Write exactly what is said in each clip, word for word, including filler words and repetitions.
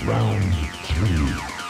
Round three.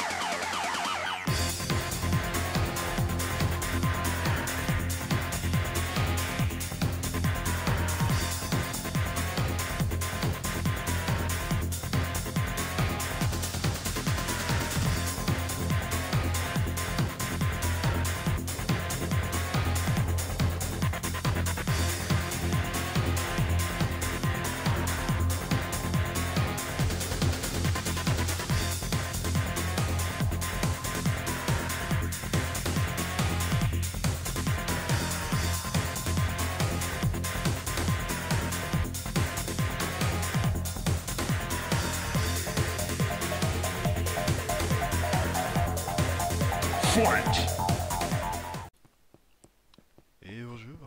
Fight! Et bonjour.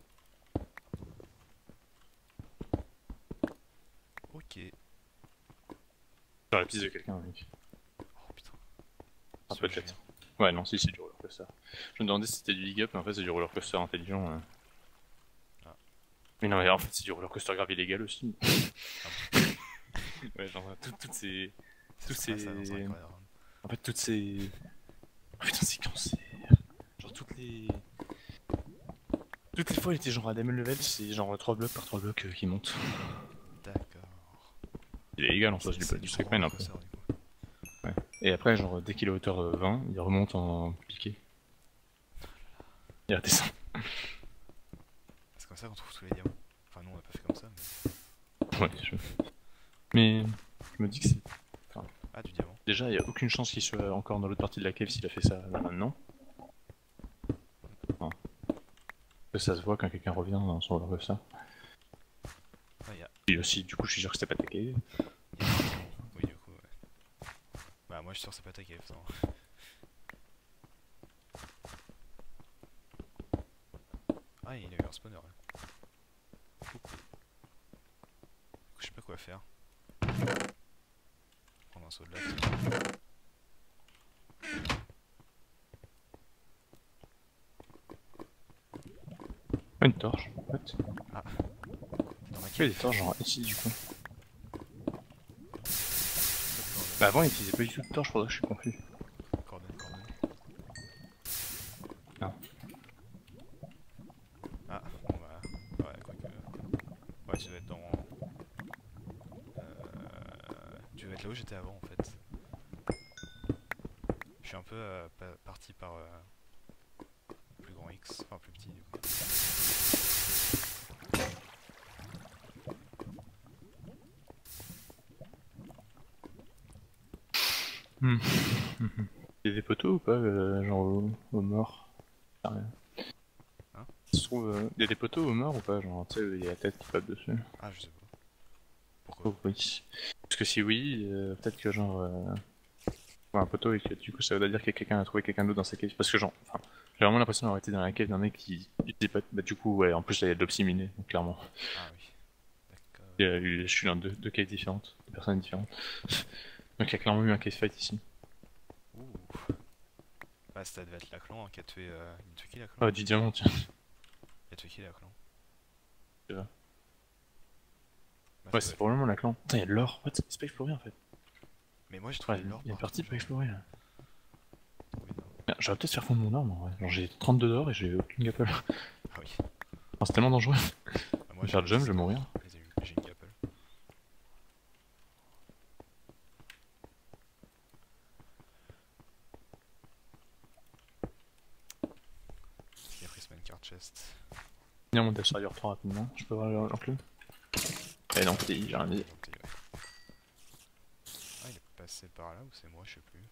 Ok. Dans la piste de quelqu'un, mec. Oh putain. Un peu de tête. Ouais, non, si, c'est du roller coaster. Je me demandais si c'était du big up, mais en fait, c'est du roller coaster intelligent. Hein. Ah. Mais non, mais en fait, c'est du roller coaster grave illégal aussi. Ah ouais, genre, tout- toutes ces. Toutes C'est ces. ça, dans un incroyable. En fait, toutes ces. En fait, c'est cancer. Genre, toutes les. Toutes les fois, il était genre à damn level, c'est genre trois blocs par trois blocs euh, qui montent. D'accord. Il est illégal en soi, je l'ai pas dit, c'est un peu. ça, du coup. Ouais. Et après, genre, dès qu'il est à hauteur euh, vingt, il remonte en piqué. Il redescend. C'est comme ça qu'on trouve tous les diamants. Enfin, nous on a pas fait comme ça, mais. Ouais, je... Mais je me dis que c'est... Enfin, Ah, du diamant. déjà, il n'y a aucune chance qu'il soit encore dans l'autre partie de la cave s'il a fait ça là maintenant. Enfin, que ça se voit quand quelqu'un revient dans son roller ça. Ah, y a... Et aussi, du coup, je suis sûr que c'était pas attaqué. Oui, du coup, ouais. Bah, moi je suis sûr que c'est pas ta cave, non. Ah, il a eu un spawner là. Coucou. Je sais pas quoi faire. Prendre un saut de latte. Ah, une torche, en fait. Ah. Dans ma Il y a cave. des torches genre ici, du coup. Bah avant, il utilisait pas du tout de torche, pour ça que je suis confus. Coordonnées, coordonnées. Non. Ah, bon bah. Ouais, quoique. Ouais, tu dois être dans. Euh... Tu dois être là où j'étais avant en fait. Je suis un peu euh, pa parti par. Euh... Plus grand X, enfin plus petit du coup. Hmm. Il y a des poteaux ou pas, euh, genre au, au nord? Rien. Hein? Ça se trouve, euh, il y a des poteaux au nord ou pas? Genre, tu sais, il y a la tête qui passe dessus. Ah, je sais pas. Pourquoi? Oh oui. Parce que si oui, euh, peut-être que genre... Euh... ouais, un poteau et que du coup ça veut dire que quelqu'un a trouvé quelqu'un d'autre dans sa cave. Parce que genre, enfin, j'ai vraiment l'impression d'avoir été dans la cave d'un mec qui disait pas... Bah du coup, ouais, en plus là, il y a de l'obsiminé, donc clairement. Ah oui. D'accord. Il y a eu- je suis dans deux, deux caves différentes, deux personnes différentes. Donc il y a clairement eu un cave fight ici. Ouh. Bah, ça devait être la clan hein, qui a tué. Euh... Il a tué qui la clan? Ah, du diamant, tiens. Il a tué qui la clan? C'est vrai. Bah, Ouais, ça c'est doit- probablement la clan. Putain, il y a de l'or. What? C'est pas exploré en fait. Mais moi j'ai trouvé Ouais, de l'or. il y a une par partie contre, pas genre. explorée là. Oui, non. Merde, j'aurais peut-être faire fondre mon or, moi. Ouais. Genre j'ai trente-deux d'or et j'ai aucune gapple. Ah oui. Enfin, c'est tellement dangereux. Ah, moi Je vais faire le jump, je vais dix mourir. d'or. J'ai eu- j'ai une gapple. J'ai pris ce card chest. Viens monter sur River trois rapidement. Je peux voir l'enclume? Eh non, t'es j'ai rien dit. Donc, ouais. Ah, il est passé par là ou c'est moi, je sais plus.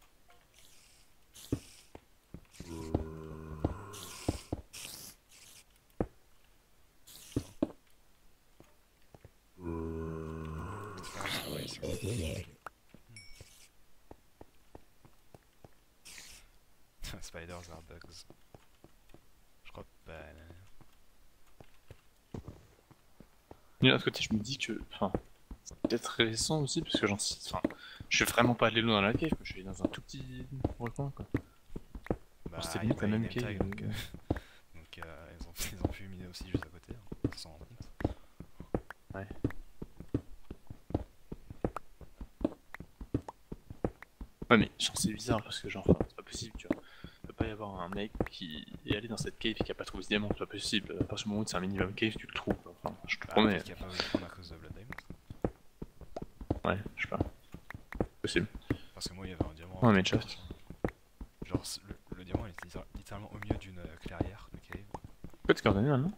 Ah, ouais, c'est- Spiders are bugs. Je crois pas. Et d'un autre côté, je me dis que. Enfin, c'est peut-être récent aussi, parce que j'en sais. Enfin, je suis vraiment pas allé loin dans la cave, je suis allé dans un tout petit recoin quoi. Bah, C'était y a limite pas la les même nametags, cave. donc, euh, donc euh, ils, ont, ils ont pu miner aussi juste à côté, hein, sans s'en rendre compte. Ouais. Ouais, mais genre, c'est bizarre parce que, genre, enfin, c'est pas possible, tu vois. Il peut pas y avoir un mec qui est allé dans cette cave et qui a pas trouvé ce diamant, c'est pas possible. À partir du moment où c'est un minimum cave, tu le trouves. Enfin, je te Bah, promets. peut-être qu'il a pas voulu le prendre à cause de Blood Diamond. Ouais, je sais pas. Possible. Parce que moi, il y avait un diamant. Ouais, mais avec une just. torche, hein. Genre, c- le, le diamant, il était littéra- littéralement au milieu d'une euh, clairière de cave. Pourquoi tu coordonnées maintenant?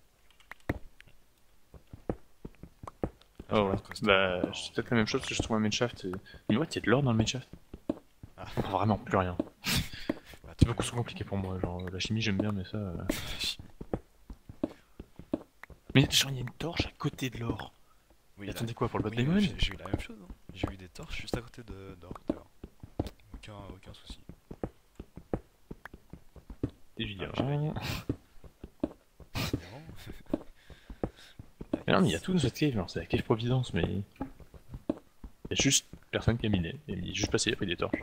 Là, je Oh ouais. regarde Costa, Bah, alors, c'est peut-être la même chose que je trouve un mineshaft. Et... Mais ouais, il y a de l'or dans le mineshaft. Ah. Oh, vraiment, plus rien. Bah, C'est beaucoup trop compliqué pour moi. Genre, la chimie, j'aime bien, mais ça. Euh... Mais genre, il y a une torche à côté de l'or. Oui, Et là- attendez quoi pour le Blood oui, Diamond? j'ai j'ai eu la même chose. Hein. J'ai eu des torches juste à côté de d'or tout à l'heure. Aucun, aucun souci. Évidemment. Ah, Diamant. Mais non, mais il y a tout dans cette cave, genre, c'est la cave Providence, mais. Il y a juste personne qui a miné. Et il est juste passé, il a pris des torches.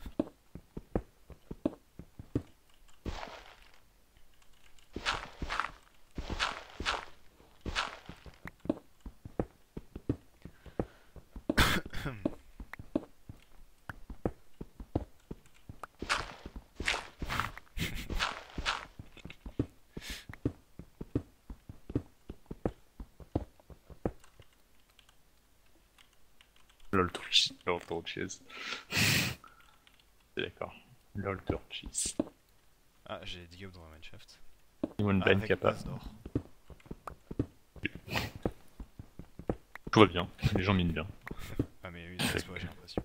Lol torches. Lol torches. C'est d'accord. Lol torches. Ah, j'ai dig up dans un mineshaft. Et one Ah, blind avec qui a pas. base d'or. Tout va bien, les gens minent bien. Ah, mais oui, c'est pas, j'ai l'impression.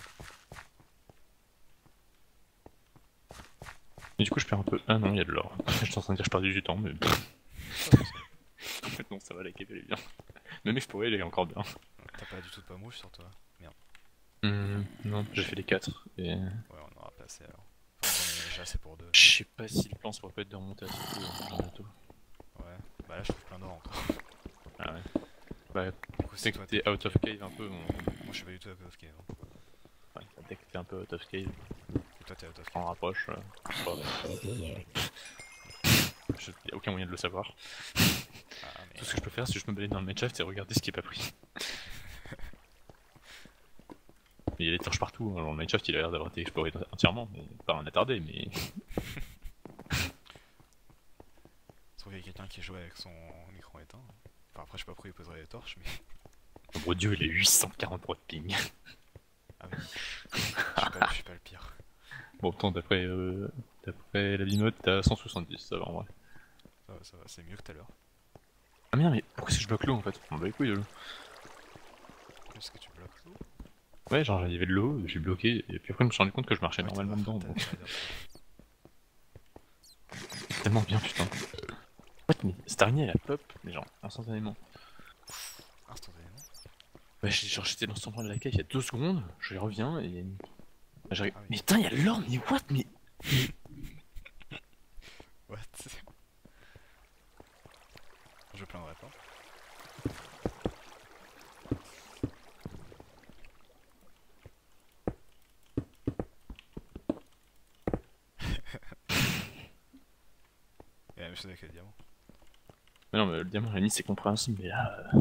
Et du coup, je perds un peu. Ah non, il y a de l'or. Je suis en train de dire que je perds du temps, mais. En fait, non, ça va, la cave elle est bien. Même Explorer, elle est encore bien. T'as pas du tout de pas mouche sur toi. Merde. Hum, non, j'ai fait les quatre. Et... Ouais, on aura pas assez alors. Enfin, j'en ai déjà assez pour deux. Je sais pas si le plan ça pourrait pas être de remonter à ce coup bientôt. Ouais. Bah là, je trouve plein d'or encore. Ah ouais. Bah, Du coup, dès que toi, t'es out of cave un peu, on... Moi, je suis pas du tout out of cave. Hein. ouais, dès que t'es un peu out of cave, Et toi, t'es out of on cave. rapproche. Euh... ouais. Je... Y a aucun moyen de le savoir. Ah, mais. Tout ce que je peux faire, c'est juste me balader dans le mineshaft et regarder ce qui est pas pris. Il y a des torches partout, hein. Alors, le mineshaft il a l'air d'avoir été exploré entièrement, bon, pas un attardé, mais. Sauf qu'il y a quelqu'un qui jouait avec son écran éteint. Enfin, après, je sais pas pourquoi il poserait les torches, mais. Oh mon dieu, il est huit cent quarante-trois de ping. Ah oui. Je suis pas, je suis pas le pire. Bon, tant d'après euh, d'après la bimote, t'as cent soixante-dix, ça va en vrai. Ça va, ça va, c'est mieux que tout à l'heure. Ah merde, mais pourquoi est-ce que je bloque l'eau en fait? On va les couilles de l'eau. Est-ce que tu bloques l'eau? Ouais, genre il y avait de l'eau, j'ai bloqué, et puis après je me suis rendu compte que je marchais Ouais, normalement t'as- dedans, t'as- donc t'as- c'est tellement bien putain. What, mais cette araignée elle a pop, mais genre instantanément. Instantanément. Ouais, j'ai- genre j'étais dans cet endroit de la cave il y a deux secondes, je reviens et il y a une... Ah, j'arrive- Ah oui. Mais putain, il y a de l'or, mais what, mais... What? Je plaindrai pas. Et la même chose avec les diamants. Mais non, mais le diamant à la limite c'est compréhensible, mais là... euh,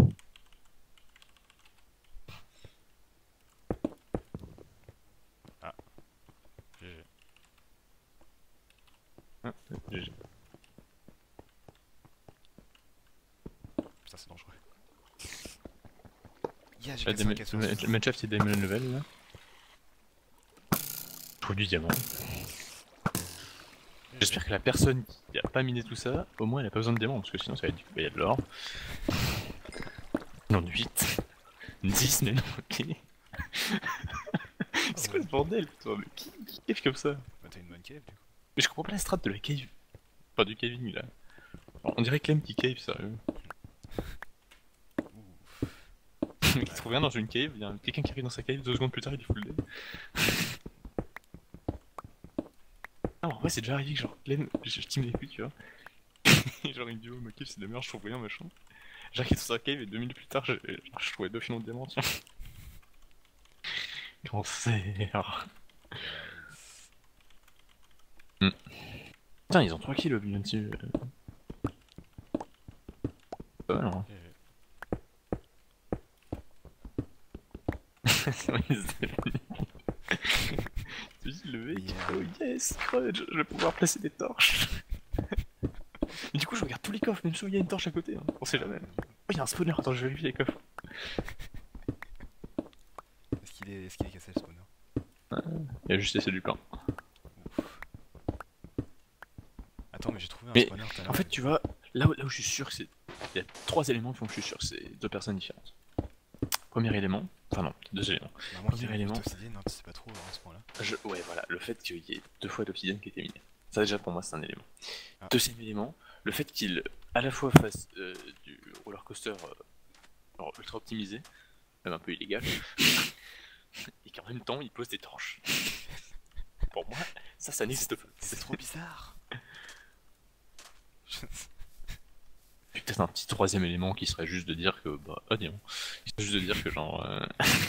G G. Ah, G G. Putain, c'est dangereux. Yeah, j'ai Ah, cassé un casse le le match-up c'est Diamond Level là. Je trouve du diamant. J'espère que la personne qui a pas miné tout ça, au moins elle a pas besoin de diamant, parce que sinon ça va être du coup, il y a de l'or. Non, huit. dix, mais non, ok. C'est quoi ce bordel, toi? Mais qui, qui cave comme ça? Bah, t'as une bonne cave du coup. Mais je comprends pas la strat de la cave. Pas du caving là. Alors, on dirait Clem qui cave, sérieux. Ouf. Le mec il trouve rien dans une cave, il y a quelqu'un qui arrive dans sa cave, deux secondes plus tard il est full dead. Ah, en vrai c'est déjà arrivé que genre Clem, je, je team les couilles, tu vois. Et genre il me dit oh ma cave c'est de la merde, je trouve rien machin. J'arrive dans sa cave et deux minutes plus tard je, genre, je trouvais deux filons de diamants, tiens. Cancer. Hmm. Putain ils ont trois kills OblivionTU. Pas mal hein. G G. C'est vrai, ils étaient- me dis, le mec, Yeah. oh yes, Grudge, je vais pouvoir placer des torches. Et du coup, je regarde tous les coffres, même si il y a une torche à côté, hein. On sait jamais. Oh, il y a un spawner, attends, je vérifie les coffres. Est-ce qu'il est, est, qu'il est cassé le spawner? Il y a juste essayé du pain. Attends, mais j'ai trouvé un Mais, spawner tout à l'heure. en fait, tu vois, là où, là où je suis sûr que c'est... Il y a trois éléments qui font que je suis sûr que c'est deux personnes différentes. Premier élément... Enfin non, deux éléments. Bah, moi qui Premier ai élément... d'obsidienne, non, tu sais pas trop à ce point-là. Je... Ouais, voilà, le fait qu'il y ait deux fois d'obsidienne qui était miné. Ça, déjà, pour moi, c'est un élément. Ah. Deuxième élément, le fait qu'il, à la fois, fasse euh, du roller coaster euh, genre ultra optimisé, même un peu illégal, et qu'en même temps, il pose des torches. Pour moi, ça, ça n'existe pas. C'est trop bizarre. Puis peut-être un petit troisième élément qui serait juste de dire que, bah, oh dis donc, qui serait juste de dire que genre, euh...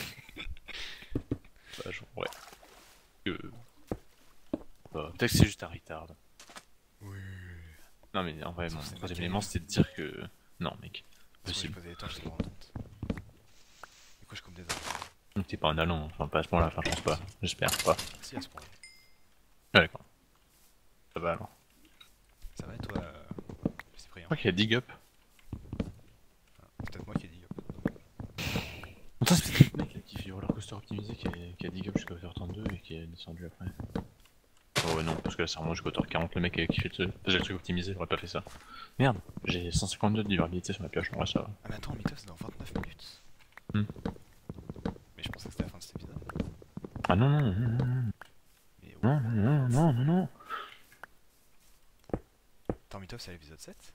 bah, genre, ouais, que, bah, peut-être que c'est juste un retard. Oui. Non mais en vrai, Sauf mon c'est troisième mécanique. élément c'était de dire que, non mec, J'ai possible. posé les torches, je me rends compte. Du coup, je coupe des arbres. Donc t'es pas un allant, enfin pas à ce point-là, enfin je pense pas, j'espère pas. Si, à ce point-là. Ah d'accord. Ça va alors. Ça va, toi, euh... Cyprien? Je crois qu'il y a dig up. Peut-être moi qui ai dit. Attends, c'est peut-être le mec là, qui fait du roller coaster optimisé qui a, qui a dig up jusqu'à hauteur trente-deux et qui est descendu après. Oh ouais non, parce que là ça remonte jusqu'à hauteur quarante, le mec qui fait le, le truc optimisé, il aurait pas fait ça. Merde, j'ai cent cinquante-deux de durabilité sur ma pioche, en vrai ça va. Ah mais attends, Mythos c'est dans vingt-neuf minutes. Hmm. Mais je pensais que c'était la fin de cet épisode. Ah non non non non non Mais ouais. non non non non non. Attends, Mythos c'est l'épisode sept?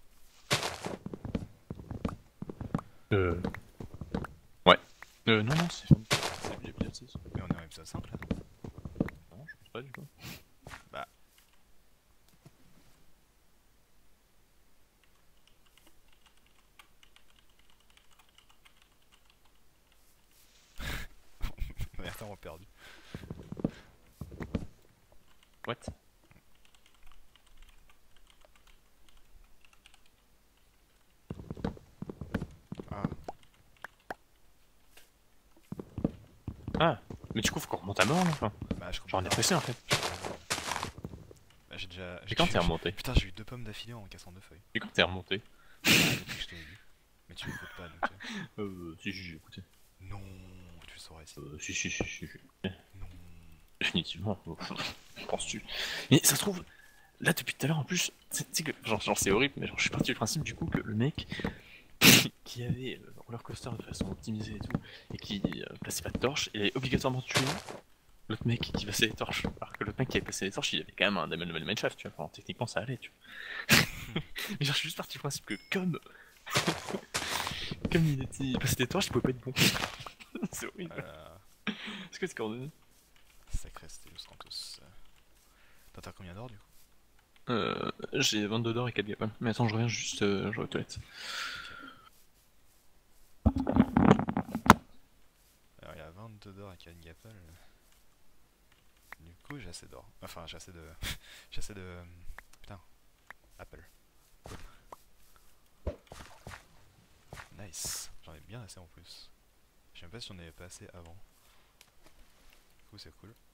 Euh... Ouais. Euh non non c'est... c'est l'épisode six. Mais on est en épisode cinq là. Non, je pense pas du tout. Bah. On est retard perdu. What? Ah. Ah, mais du coup faut qu'on remonte à mort là, enfin. Bah je comprends. Genre on est pressé en fait. Bah j'ai déjà... Et quand t'es remonté? Putain, j'ai eu deux pommes d'affilée en cassant deux feuilles. Et quand t'es remonté? Ah, depuis que je t'ai vu. Mais tu m'écoutes pas donc... euh, Euh, si si j'ai écouté. Non, tu le saurais si. Euh, si si si si. si. Non. Définitivement, penses-tu? Mais ça se trouve, là depuis tout à l'heure en plus, tu sais que genre, genre c'est horrible, mais genre je suis parti du principe du coup que le mec qui avait le roller coaster de façon optimisée et tout, et qui euh, plaçait pas de torche, il allait obligatoirement tuer l'autre mec qui passait les torches. Alors que l'autre mec qui avait placé les torches, il avait quand même un damage level mineshaft, tu vois, enfin, techniquement ça allait, tu vois. Mais genre je suis juste parti du principe que comme comme il était il passait des torches, il pouvait pas être bon. C'est horrible. Euh... Est-ce que c'est coordonné? Sacré Stélos Santos. Toi t'as combien d'or du coup? Euh, j'ai vingt-deux d'or et quatre gapal. Mais attends, je reviens juste, euh, je vais aux toilettes. Alors il y a vingt-deux d'or et quatre gapal. Du coup j'ai assez d'or. Enfin j'ai assez de... j'ai assez de... Putain. Apple. Cool. Nice. J'en ai bien assez en plus. Je sais même pas si j'en avais pas assez avant. Du coup c'est cool. Du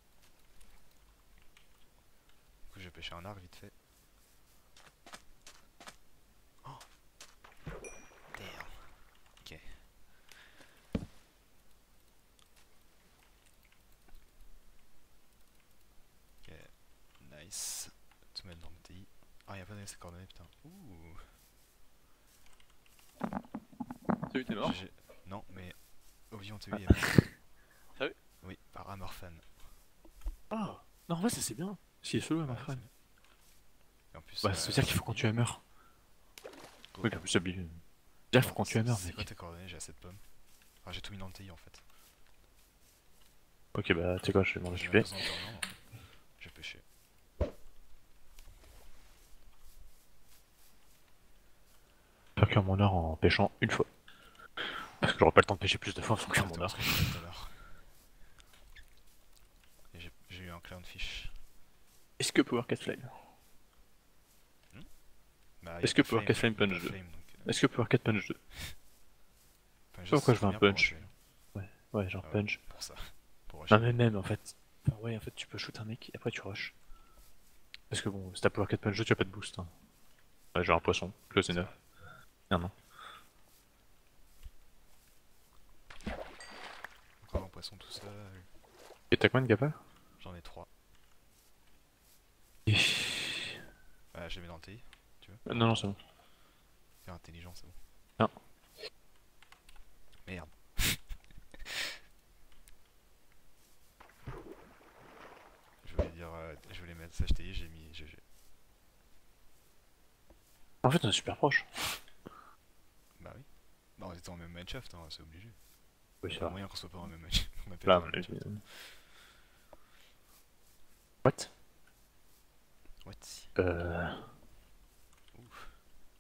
coup je vais pêcher un arc vite fait. Oh. Damn. Ok. Ok. Nice. Tout mettre dans le T I. Ah y'a pas de coordonnées putain. Ouh. Salut, t'es mort? J'ai- Non mais OblivionTU il y a Sérieux? Oui, par Amorphan. Ah, non, en vrai, ça c'est bien. Si il est solo, ma Ouais, frère. Et en plus, Bah, euh, ça veut dire qu'il faut qu'on tue Hammer. go. Oui, en plus, oublié. Déjà, il faut qu'on tue Hammer, C'est quoi mec. tes coordonnées? J'ai assez de pommes. Enfin, j'ai tout mis dans le T I en fait. Ok, bah, tu sais quoi, je vais m'en J'ai occuper. besoin de viande, en fait. Je vais pêcher. Je vais cuire mon or en pêchant une fois. Parce que j'aurai pas le temps de pêcher plus de fois sans cuire mon Exactement or. ce que j'ai fait tout à l'heure. Et j'ai- j'ai eu un clownfish. Est-ce que Power Cat Flame? Bah, y a Est-ce pas que Power flame, Cat Flame y a pas punch deux? flame, donc, euh, Est-ce que Power Cat Punch deux? punch sais pas pourquoi c'est je veux un bien pour punch. rusher. Ouais, ouais, genre Ah ouais, punch. Pour ça. Pour rusher. Non, mais même en fait. Enfin, ouais, en fait, tu peux shoot un mec et après tu rush. Parce que bon, si t'as power quatre pas le jeu, tu as pas de boost. Hein. Ouais, genre un poisson, close enough. Non, non. Encore un poisson tout seul. Et t'as combien de gappa? J'en ai trois. Et... Ah, je les mets dans le T I, tu veux? Euh, non, non, c'est bon. T'es intelligent, c'est bon. Non. Merde. Je voulais dire, euh, je voulais mettre ça, je t'ai dit, j'ai mis G G. En fait, on est super proche. Bah oui. Non, on était en même match-up, hein, c'est obligé. Oui, Il y c'est a vrai. moyen qu'on soit pas en même match. On a pas Là, été on en a match-up. vu. What? What? Euh... Ouf.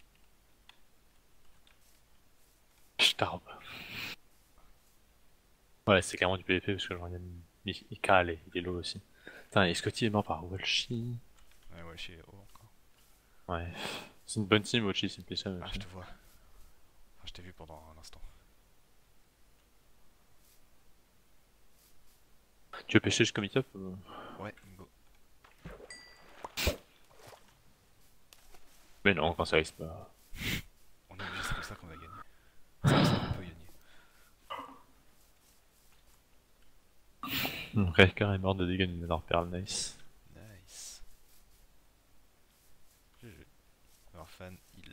Je t'arbe. Ouais, c'est carrément du P V P parce que genre, il, y a... il, il cale et il est low aussi. Putain, et Scotty est mort par Walshi. Ouais, ouais, chez O encore. Ouais. C'est une bonne team, Walshi, SimplySam. Ah, je te vois. Ah, je t'ai vu pendant un instant. Tu veux pêcher jusqu'au meet-up ou... Ouais, go. Mais non, quand ça risque pas. On est obligé, c'est comme ça qu'on va gagner. C'est comme ça qu'on peut gagner. Hum, Raycar est mort de dégâts d'une énorme perle, nice. Nice. G G. Alors, fan, il.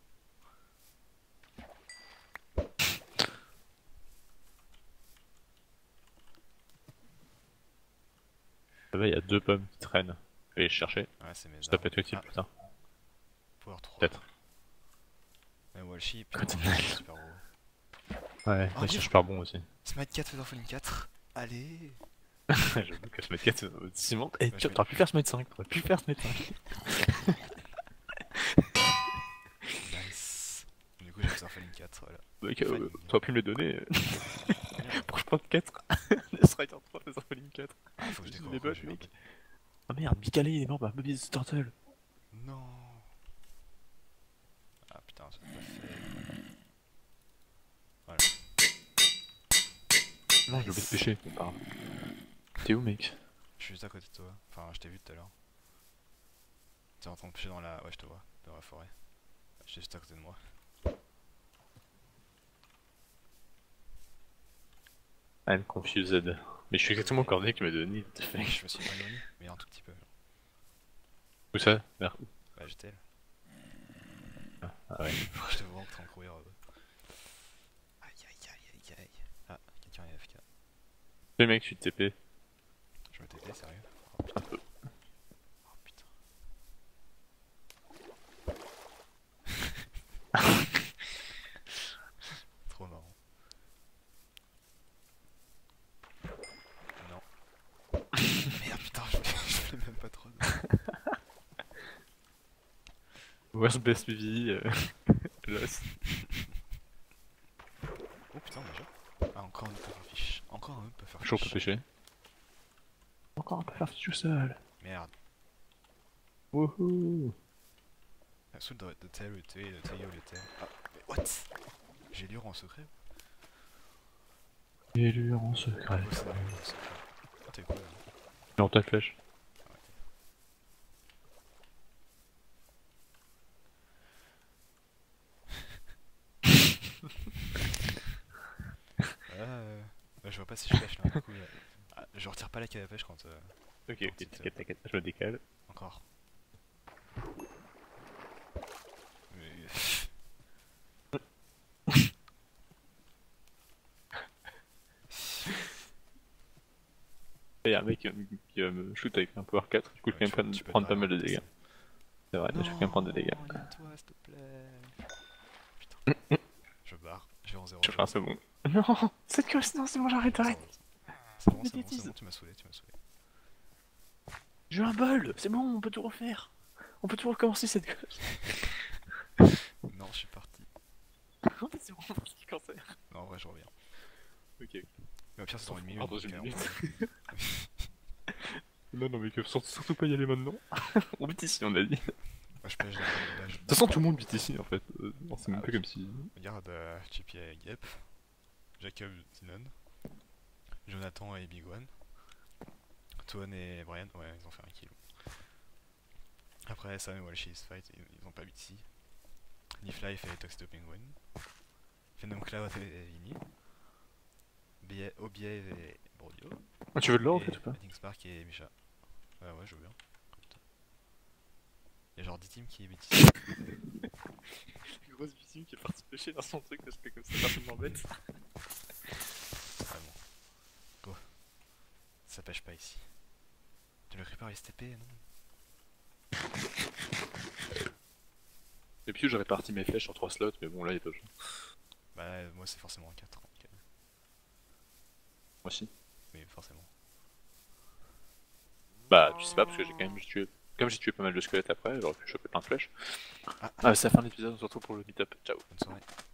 Là-bas, il y a deux pommes qui traînent. Je vais les chercher. Ouais, c'est mes Ça peut armes. être utile, Ah, putain. Power trois. Peut-être. Mais Walshi, Côté putain, de c'est super gros. Ouais, Oh, ils Dieu. sont super bons aussi. Smite quatre faisant falling quatre. Allez. J'avoue que Smite quatre, c'est Simon. Eh, Bah, tu je vais- t'aurais pu faire Smite cinq, t'aurais pu faire Smite cinq. Nice. Du coup, j'ai faisant falling quatre, voilà. Mec, euh, Falling. t'aurais pu me les donner. Merde. Pour que je prenne quatre. Le Strider trois faisant falling quatre. Ah, faut que je J'ai découvre des quoi, bots, j'ai eu un mec. bug. Ah merde, Bicalé il est mort par Bobby's Turtle. Non. Ah putain, ça pas fait. Voilà. Non, j'ai oublié de pêcher. Pardon. T'es où, mec? Je suis juste à côté de toi. Enfin, je t'ai vu tout à l'heure. T'es en train de pêcher dans la. Ouais, je te vois. Dans la forêt. J'étais juste à côté de moi. I'm confused. Mais je suis exactement au coordonnées que tu m'as donné. What the fuck? Je me suis éloigné, mais un tout petit peu. Où ça? Vers où? Bah, j'étais là. Ah ouais. Je te vois en train de courir. euh. Aïe aïe aïe aïe aïe. Ah, quelqu'un est A F K. Mais mec, je suis T P. Je me T P, sérieux? Oh putain. Un peu. Oh putain. Trop marrant. Non. Merde, putain, je voulais, je voulais même pas trop. Worst best P V, euh... Lost. Oh putain, déjà. Ah, encore un pufferfish. Encore un pufferfish. Toujours peut pêcher. Encore un peu faire tout seul. Merde. Wouhou. Ah, sous le de tel, le T, le T, le T. Ah, mais what? J'ai lu en secret? Élure en secret. Ouais, c'est vrai, en secret. Ah, t'es quoi là? Non, ta flèche. Ah, euh... bah, je vois pas si je pêche là, du coup. euh, Ah, je retire pas la canne à pêche quand. Euh... Ok, quand ok, c'est, t'inquiète, t'inquiète, je me décale. Encore. Mais... Il y a un mec qui va me, qui va me shoot avec un power quatre, du coup je Ouais, vais quand même tu peux- prendre, tu peux prendre pas mal de vraiment dégâts. passer. C'est vrai, je vais quand même prendre des dégâts. Non, toi s'il te plaît. Putain. Je barre, je vais en zéro. Je fais un second. Non, cette quest, non, c'est bon, j'arrête, arrête. C'est bon, Des c'est bon, c'est bêtises. bon, tu m'as saoulé, tu m'as saoulé. J'ai eu un bol, c'est bon, on peut tout refaire. On peut tout recommencer cette quest. Non, je suis parti. C'est bon, on va se cancer. Non, en vrai, je reviens. Ok. Mais au pire, c'est dans une minute. Pardon, donc, une euh, minute. Non, non, mais que surtout, surtout pas y aller maintenant. On bute ici, on a dit. Moi, je pêche dans le village. De toute façon, tout le monde bute ici en fait. Euh, non, c'est même Ah, pas oui. comme si. Regarde, euh, Chippy et Gep, Jacob Zinon, Jonathan et Big One, Toan et Brian, ouais, ils ont fait un kill. Après, Sam et Walshi's fight, ils, ils ont pas beatsy. Niflife et Toxic Penguin. Venom Cloud et Vini. Obiev et Bordio. Ah, tu veux de l'or en fait ou pas? Spark et Misha. Ouais, ouais, je veux bien. Y'a genre dix teams qui est beatsy. Une grosse victime qui est partie pêcher dans son truc parce que comme ça personne m'embête. Vraiment. Go. Ça pêche pas ici. Tu le répares S T P, non? Depuis j'aurais parti mes flèches sur trois slots, mais bon là il y a pas de jeu. Bah, moi c'est forcément un quatre. Donc, euh, Moi aussi. mais forcément. Bah tu sais pas parce que j'ai quand même tué. Comme j'ai tué pas mal de squelettes après, j'aurais pu choper plein de flèches. Ah, Ah, c'est la fin de l'épisode, on se retrouve pour le meet-up. Ciao. bonne soirée.